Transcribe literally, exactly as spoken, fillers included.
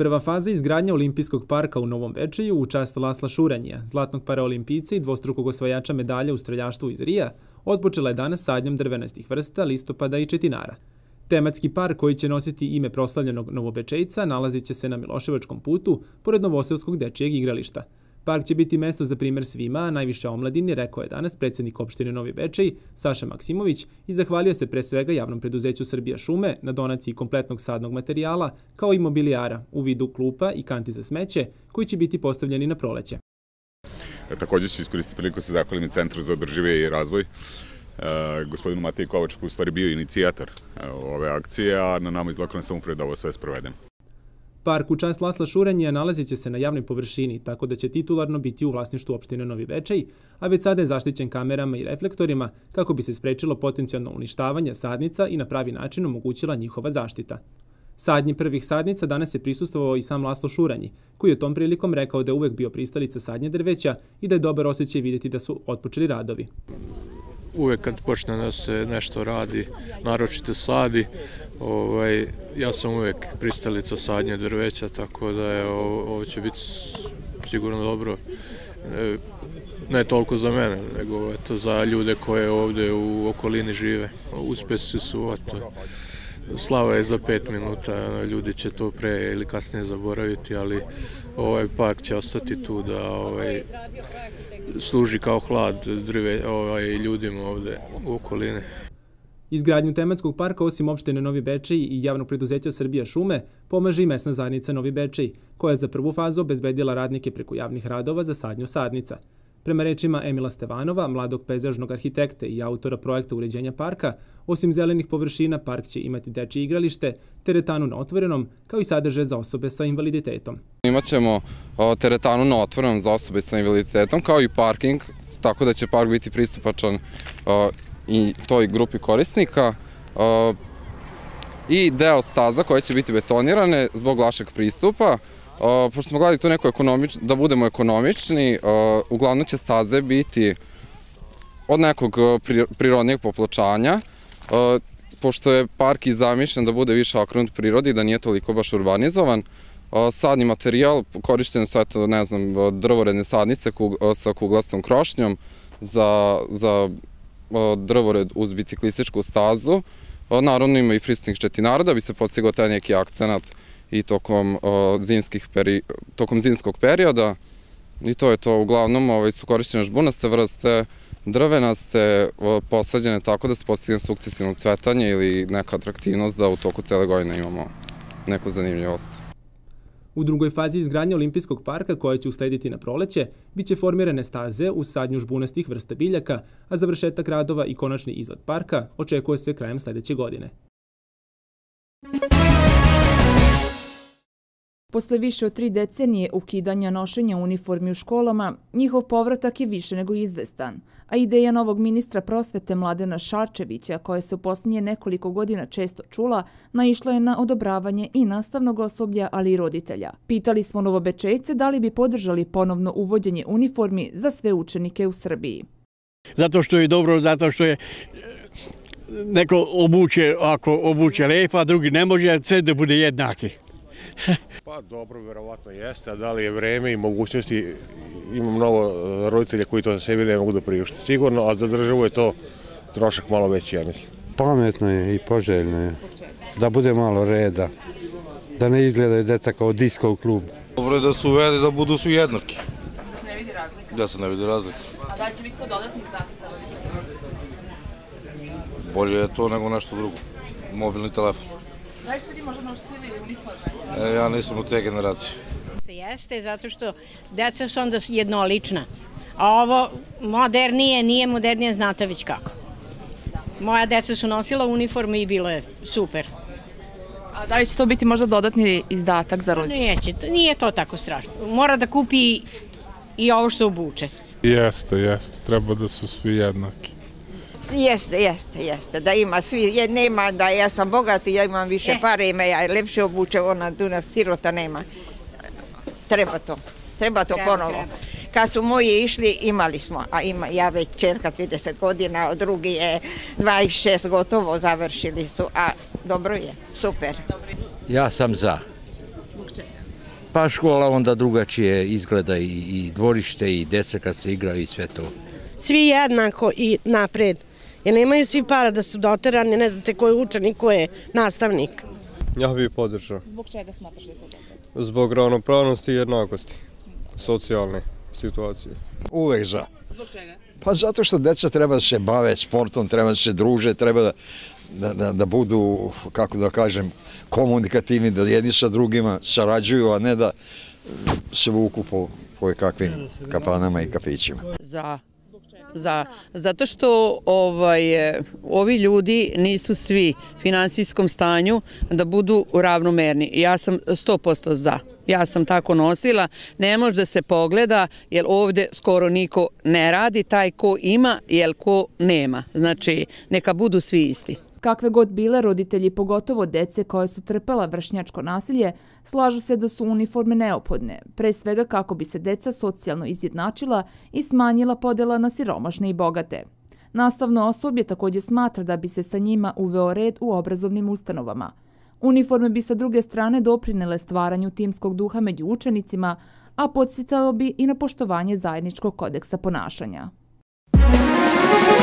Prva faza izgradnja olimpijskog parka u Novom Bečeju u čast Lasla Šuranija, zlatnog paraolimpijca i dvostrukog osvajača medalja u streljaštvu iz Rija, otpočela je danas sadnjom drvenastih vrsta, listopada i četinara. Tematski park koji će nositi ime proslavljenog Novobečejca nalazit će se na Miloševačkom putu, pored Novoselskog dečijeg igrališta. Park će biti mesto za primer svima, a najviše omladini, rekao je danas predsjednik opštine Novi Bečej, Saša Maksimović, i zahvalio se pre svega javnom preduzeću Srbija šume na donaciji kompletnog sadnog materijala, kao i mobilijara u vidu klupa i kanti za smeće, koji će biti postavljeni na proleće. Također ću iskoristiti priliku da se zahvalim i Centru za održivi razvoj, gospodinu Mateji Kovaču, koji u stvari bio inicijator ove akcije, a na nama iz lokalne samouprave da ovo sve sprovedemo. Park u čast Lasla Šuranija nalazit će se na javnoj površini, tako da će titularno biti u vlasništvu opštine Novi Bečej, a već sada je zaštićen kamerama i reflektorima kako bi se sprečilo potencijalno uništavanje sadnica i na pravi način omogućila njihova zaštita. Sadnji prvih sadnica danas je prisustvovao i sam Laslo Šuranji, koji je tom prilikom rekao da je uvek bio pristalica sadnje drveća i da je dobar osjećaj vidjeti da su otpočeli radovi. Uvek kad počne da se nešto radi, naročito sadi, ovaj, ja sam uvek pristalica sadnje drveća, tako da je ovo će biti sigurno dobro. Ne, ne toliko za mene, nego eto, za ljude koje ovde u okolini žive. Uspesi su, eto, slava je za pet minuta, ljudi će to pre ili kasnije zaboraviti, ali ovaj park će ostati tu da ovaj, služi kao hlad drve ovaj, ljudima ovde u okolini. Izgradnju tematskog parka osim opštine Novi Bečej i javnog preduzeća Srbija šume pomaže i mesna zajednica Novi Bečej, koja je za prvu fazu obezbedila radnike preko javnih radova za sadnju sadnica. Prema rečima Emila Stevanova, mladog pejzažnog arhitekte i autora projekta uređenja parka, osim zelenih površina, park će imati dečije igralište, teretanu na otvorenom, kao i sadržaj za osobe sa invaliditetom. Imaćemo teretanu na otvorenom za osobe sa invaliditetom, kao i parking, tako da će park biti pristupačan i toj grupi korisnika, i deo staza koje će biti betonirane zbog lakšeg pristupa. Pošto smo gledali tu neko da budemo ekonomični, uglavnom će staze biti od nekog prirodnijeg popločanja, pošto je park i zamišljen da bude više okrenut prirodi, da nije toliko baš urbanizovan. Sadni materijal, korištene su, eto, ne znam, drvoredne sadnice sa kuglastom krošnjom za drvored uz biciklističku stazu. Naravno ima i prisutnih četinara da bi se postigao taj neki akcenat i tokom zimskog perioda. I to je to. Uglavnom su korišćene žbunaste vrste, drvenaste, posađene tako da se postigne sukcesivno cvetanje ili neka atraktivnost da u toku cele godine imamo neku zanimljivost. U drugoj fazi izgradnje olimpijskog parka, koja će uslediti na proleće, bit će formirane staze uz sadnju žbunastih vrsta biljaka, a završetak radova i konačni izgled parka očekuje se krajem sledeće godine. Posle više od tri decenije ukidanja nošenja uniformi u školama, njihov povratak je više nego izvestan, a ideja novog ministra prosvete Mladena Šarčevića, koja se u posljednje nekoliko godina često čula, naišla je na odobravanje i nastavnog osoblja, ali i roditelja. Pitali smo Novobečejce da li bi podržali ponovno uvođenje uniformi za sve učenike u Srbiji. Zato što je dobro, zato što je neko obuče, ako obuče lepo, a drugi ne može, sve da bude jednaki. Pa dobro, verovatno jeste, a da li je vreme i mogućnosti, imam mnogo roditelja koji to sebi ne mogu da priušte. Sigurno, a za državu je to trošak malo veći, ja mislim. Pametno je i poželjno je, da bude malo reda, da ne izgledaju deca kao disko klub. Dobro je da se uvede, da budu svi jednaki. Da se ne vidi razlika? Da se ne vidi razlika. A da li će biti to dodatni izdatak za roditelje? Bolje je to nego nešto drugo, mobilni telefon. Da li ste vi možda nosili uniforme? Ja nisam u te generacije. Jeste, zato što deca su onda jednolična, a ovo modernije, nije modernije, znate već kako. Moja deca su nosila uniforme i bilo je super. A da li će to biti možda dodatni izdatak za roditelje? Neće, nije to tako strašno. Mora da kupi i ovo što obuče. Jeste, jeste, treba da su svi jednaki. Jeste, jeste, jeste, da ima svi, nema da ja sam bogat i ja imam više pare, ima ja lepše obuče, ona tu nas sirota nema. Treba to, treba to ponovo. Kad su moji išli, imali smo, a ima ja već čerka trideset godina, a drugi je dvadeset šest gotovo završili su, a dobro je, super. Ja sam za. Pa škola onda drugačije izgleda i dvorište i deca kad se igraju i sve to. Svi jednako i napred. Jer nemaju svi para da su doterani, ne znate ko je učenik, ko je nastavnik. Ja bih podržao. Zbog čega smatraš da je to dobro? Zbog ravnopravnosti i jednakosti, socijalne situacije. Uvek za. Zbog čega? Pa zato što deca treba da se bave sportom, treba da se druže, treba da, da, da, da budu, kako da kažem, komunikativni, da jedni sa drugima sarađuju, a ne da se vuku po koje kakvim kafanama i kafićima. Za. Za, zato što ovaj, ovi ljudi nisu svi u finansijskom stanju da budu ravnomerni. Ja sam sto posto za. Ja sam tako nosila. Ne može da se pogleda, jer ovdje skoro niko ne radi, taj ko ima, jer ko nema. Znači, neka budu svi isti. Kakve god bile, roditelji, pogotovo dece koje su trpela vršnjačko nasilje, slažu se da su uniforme neophodne, pre svega kako bi se deca socijalno izjednačila i smanjila podela na siromašne i bogate. Nastavno osoblje također smatra da bi se sa njima uveo red u obrazovnim ustanovama. Uniforme bi sa druge strane doprinele stvaranju timskog duha među učenicima, a podsjetalo bi i na poštovanje zajedničkog kodeksa ponašanja.